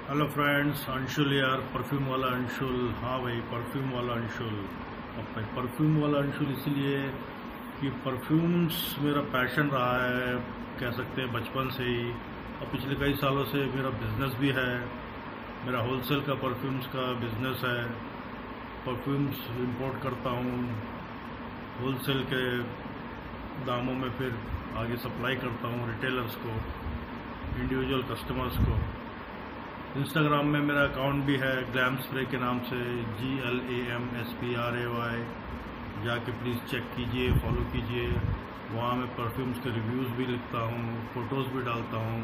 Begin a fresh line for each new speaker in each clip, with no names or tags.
Hello friends, Anshul यार, perfume वाला अंशुल। हाँ भाई, परफ्यूम वाला अंशुल। अब भाई परफ्यूम वाला अंशुल इसलिए कि परफ्यूम्स मेरा पैशन रहा है, कह सकते हैं बचपन से ही। और पिछले कई सालों से मेरा बिजनेस भी है। मेरा होलसेल का परफ्यूम्स का बिजनेस है। परफ्यूम्स इंपोर्ट करता हूँ, होलसेल के दामों में फिर आगे सप्लाई करता हूँ रिटेलर्स को, इंडिविजुअल कस्टमर्स को। इंस्टाग्राम में मेरा अकाउंट भी है ग्लैम स्प्रे के नाम से, GLAMSPRAY। जाके प्लीज़ चेक कीजिए, फॉलो कीजिए। वहाँ मैं परफ्यूम्स के रिव्यूज़ भी लिखता हूँ, फ़ोटोज़ भी डालता हूँ।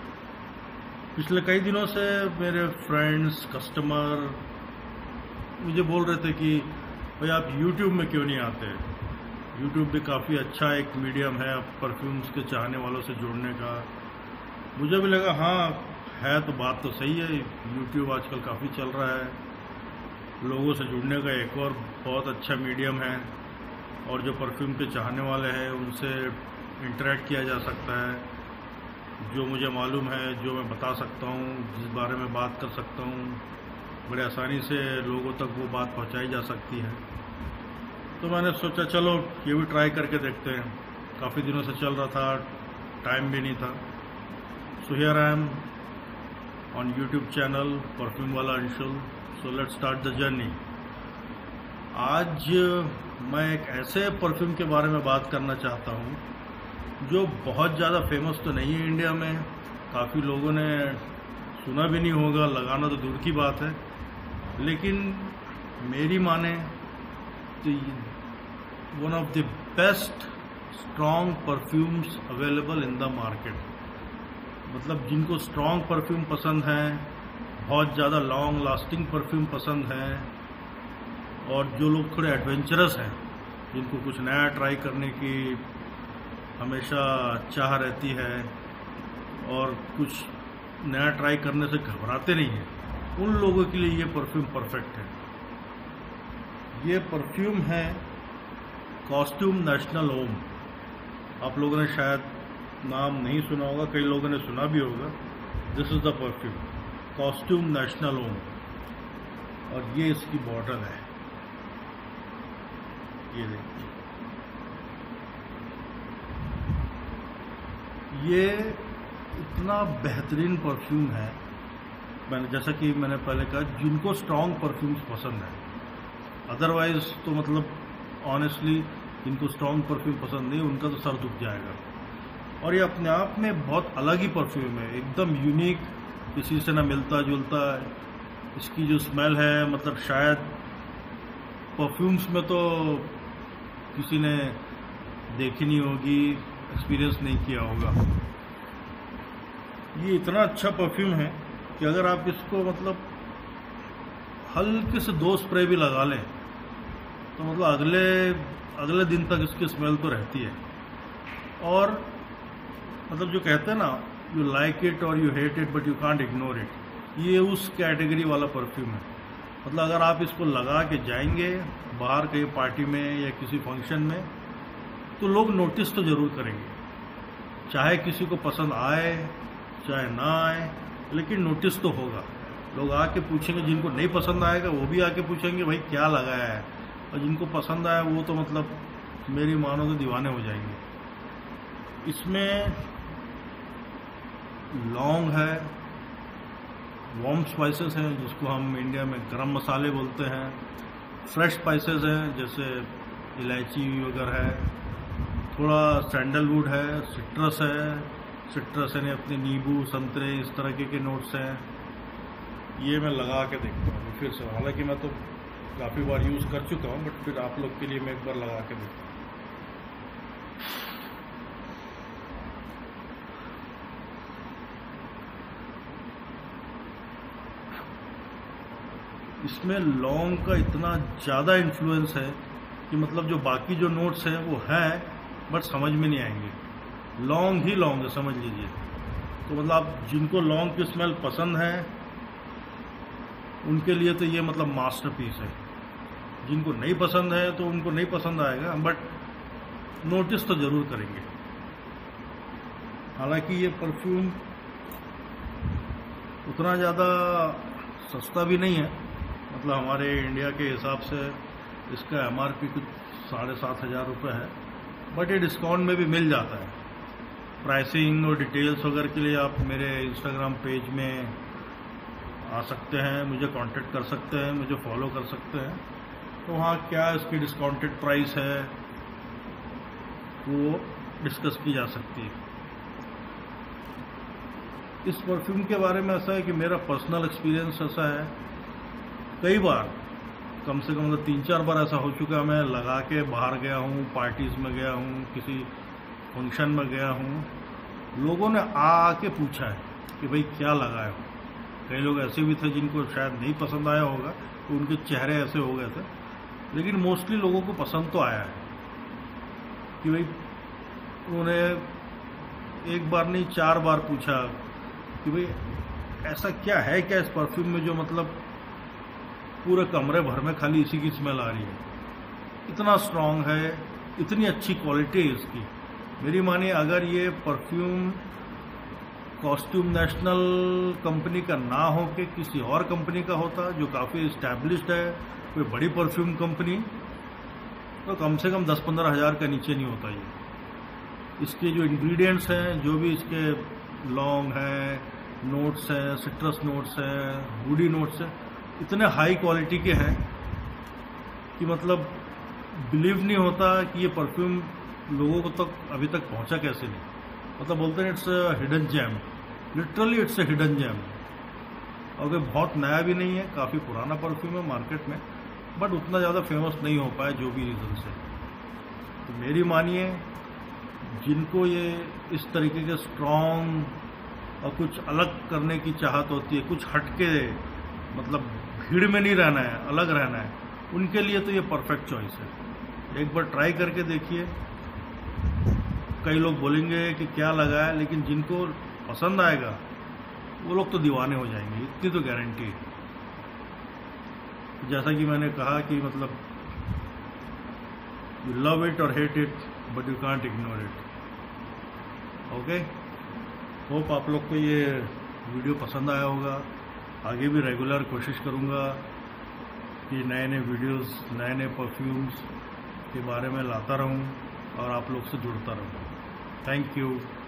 पिछले कई दिनों से मेरे फ्रेंड्स, कस्टमर मुझे बोल रहे थे कि भाई आप यूट्यूब में क्यों नहीं आते। यूट्यूब भी काफ़ी अच्छा एक मीडियम है परफ्यूम्स के चाहने वालों से जुड़ने का। मुझे भी लगा हाँ है, तो बात तो सही है। यूट्यूब आजकल काफ़ी चल रहा है, लोगों से जुड़ने का एक और बहुत अच्छा मीडियम है। और जो परफ्यूम के चाहने वाले हैं उनसे इंटरेक्ट किया जा सकता है। जो मुझे मालूम है, जो मैं बता सकता हूँ, जिस बारे में बात कर सकता हूँ, बड़े आसानी से लोगों तक वो बात पहुँचाई जा सकती है। तो मैंने सोचा चलो ये भी ट्राई करके देखते हैं। काफ़ी दिनों से चल रहा था, टाइम भी नहीं था। So here I am on YouTube channel perfume वाला Anshul. So let's start the journey. आज मैं एक ऐसे परफ्यूम के बारे में बात करना चाहता हूँ जो बहुत ज़्यादा फेमस तो नहीं है इंडिया में। काफ़ी लोगों ने सुना भी नहीं होगा, लगाना तो दूर की बात है। लेकिन मेरी माने तो one of the best strong perfumes available in the market. मतलब जिनको स्ट्रॉन्ग परफ्यूम पसंद है, बहुत ज़्यादा लॉन्ग लास्टिंग परफ्यूम पसंद है, और जो लोग थोड़े एडवेंचरस हैं, जिनको कुछ नया ट्राई करने की हमेशा चाह रहती है और कुछ नया ट्राई करने से घबराते नहीं हैं, उन लोगों के लिए ये परफ्यूम परफेक्ट है। ये परफ्यूम है कॉस्ट्यूम नेशनल होम। आप लोगों ने शायद नाम नहीं सुना होगा, कई लोगों ने सुना भी होगा। This is the perfume costume national home, और ये इसकी बॉटल है, ये देखिए। ये इतना बेहतरीन परफ्यूम है। जैसा कि मैंने पहले कहा, जिनको स्ट्रॉन्ग परफ्यूम्स पसंद है, अदरवाइज तो मतलब ऑनेस्टली जिनको स्ट्रॉन्ग परफ्यूम पसंद नहीं, उनका तो सर दुख जाएगा। और ये अपने आप में बहुत अलग ही परफ्यूम है, एकदम यूनिक, किसी से ना मिलता जुलता है। इसकी जो स्मेल है, मतलब शायद परफ्यूम्स में तो किसी ने देखी नहीं होगी, एक्सपीरियंस नहीं किया होगा। ये इतना अच्छा परफ्यूम है कि अगर आप इसको मतलब हल्के से 2 स्प्रे भी लगा लें तो मतलब अगले दिन तक इसकी स्मेल तो रहती है। और मतलब जो कहते हैं ना, यू लाइक इट और you hate it but you can't ignore it, ये उस कैटेगरी वाला परफ्यूम है। मतलब अगर आप इसको लगा के जाएंगे बाहर कहीं पार्टी में या किसी फंक्शन में, तो लोग नोटिस तो ज़रूर करेंगे। चाहे किसी को पसंद आए चाहे ना आए, लेकिन नोटिस तो होगा। लोग आके पूछेंगे, जिनको नहीं पसंद आएगा वो भी आके पूछेंगे भाई क्या लगाया है, और जिनको पसंद आया वो तो मतलब मेरी मानो तो दीवाने हो जाएंगे। इसमें लौंग है, वार्म स्पाइसेस हैं जिसको हम इंडिया में गरम मसाले बोलते हैं, फ्रेश स्पाइसेस हैं जैसे इलायची वगैरह है, थोड़ा सैंडलवुड है, सिट्रस है अपने नींबू, संतरे, इस तरह के नोट्स हैं। ये मैं लगा के देखता हूँ फिर से, हालांकि मैं तो काफ़ी बार यूज़ कर चुका हूँ, बट फिर आप लोग के लिए मैं एक बार लगा के देखता हूँ। इसमें लौंग का इतना ज़्यादा इन्फ्लुएंस है कि मतलब जो बाकी जो नोट्स हैं वो हैं बट समझ में नहीं आएंगे। लौंग ही लौंग है, समझ लीजिए। तो मतलब आप जिनको लौंग की स्मेल पसंद है उनके लिए तो ये मतलब मास्टरपीस है। जिनको नहीं पसंद है तो उनको नहीं पसंद आएगा, बट नोटिस तो ज़रूर करेंगे। हालांकि ये परफ्यूम उतना ज़्यादा सस्ता भी नहीं है, मतलब हमारे इंडिया के हिसाब से इसका MRP कुछ 7,500 रुपये है, बट ये डिस्काउंट में भी मिल जाता है। प्राइसिंग और डिटेल्स वगैरह के लिए आप मेरे इंस्टाग्राम पेज में आ सकते हैं, मुझे कांटेक्ट कर सकते हैं, मुझे फॉलो कर सकते हैं। तो वहाँ क्या इसकी डिस्काउंटेड प्राइस है वो डिस्कस की जा सकती है। इस परफ्यूम के बारे में ऐसा है कि मेरा पर्सनल एक्सपीरियंस ऐसा है, कई बार कम से कम 3-4 बार ऐसा हो चुका है, मैं लगा के बाहर गया हूँ, पार्टीज में गया हूँ, किसी फंक्शन में गया हूँ, लोगों ने आके पूछा है कि भाई क्या लगाए हो। कई लोग ऐसे भी थे जिनको शायद नहीं पसंद आया होगा, तो उनके चेहरे ऐसे हो गए थे, लेकिन मोस्टली लोगों को पसंद तो आया है कि भाई उन्होंने एक बार नहीं 4 बार पूछा कि भाई ऐसा क्या है क्या इस परफ्यूम में जो मतलब पूरे कमरे भर में खाली इसी की स्मेल आ रही है, इतना स्ट्रांग है, इतनी अच्छी क्वालिटी है इसकी। मेरी मानिए अगर ये परफ्यूम कॉस्ट्यूम नेशनल कंपनी का ना हो के किसी और कंपनी का होता जो काफ़ी इस्टेब्लिश्ड है, कोई बड़ी परफ्यूम कंपनी, तो कम से कम 10-15 हज़ार का नीचे नहीं होता ये। इसके जो इंग्रेडिएंट्स हैं, जो भी इसके लौंग हैं, नोट्स हैं, सिट्रस नोट्स हैं, वुडी नोट्स हैं, इतने हाई क्वालिटी के हैं कि मतलब बिलीव नहीं होता कि ये परफ्यूम लोगों को तक अभी तक पहुंचा कैसे नहीं। मतलब बोलते हैं it's hidden gem, literally it's a hidden gem. और कोई बहुत नया भी नहीं है, काफ़ी पुराना परफ्यूम है मार्केट में, बट उतना ज़्यादा फेमस नहीं हो पाया जो भी रीज़न से। तो मेरी मानिए जिनको ये इस तरीके के स्ट्रॉन्ग और कुछ अलग करने की चाहत होती है, कुछ हटके मतलब भीड़ में नहीं रहना है, अलग रहना है, उनके लिए तो ये परफेक्ट चॉइस है। एक बार ट्राई करके देखिए। कई लोग बोलेंगे कि क्या लगा है, लेकिन जिनको पसंद आएगा वो लोग तो दीवाने हो जाएंगे, इतनी तो गारंटी है। जैसा कि मैंने कहा कि मतलब यू लव इट और hate it but you can't ignore it. Okay, hope आप लोग को ये वीडियो पसंद आया होगा। आगे भी रेगुलर कोशिश करूँगा कि नए नए वीडियोस, नए नए परफ्यूम्स के बारे में लाता रहूँ और आप लोग से जुड़ता रहूँ। Thank you.